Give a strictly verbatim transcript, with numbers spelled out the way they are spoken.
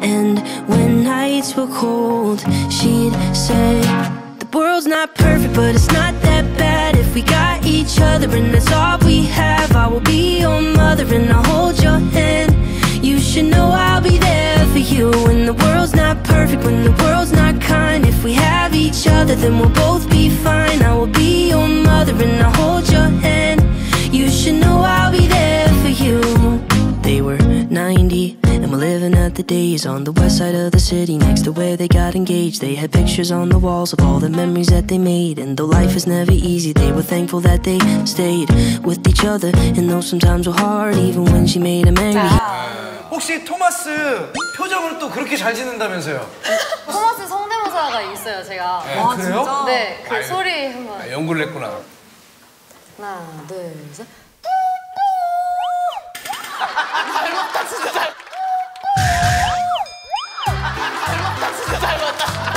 And when nights were cold, she'd say, the world's not perfect, but it's not that bad if we got each other and that's all we have. I will be your mother and I'll hold your hand. You should know I'll be there for you when the world's not perfect, when the world's not kind. If we have each other, then we'll both be fine. I will be your mother and I'll hold your hand. You should know I'll be there for you. They were ninety and we're living at the days on the west side of the city, next to where they got engaged. They had pictures on the walls of all the memories that they made. And though life is never easy, they were thankful that they stayed with each other. And though sometimes were hard, even when she made them angry. 혹시 토마스 표정을 또 그렇게 잘 짓는다면서요? 토마스 성대모사가 있어요, 제가. 네, 아, 그래요? 진짜? 네, 그 아유, 소리 한번. 아, 연구를 했구나. 하나, 둘, 셋. 닮았다, 진짜 닮았다. 닮았다, 진짜 닮았다.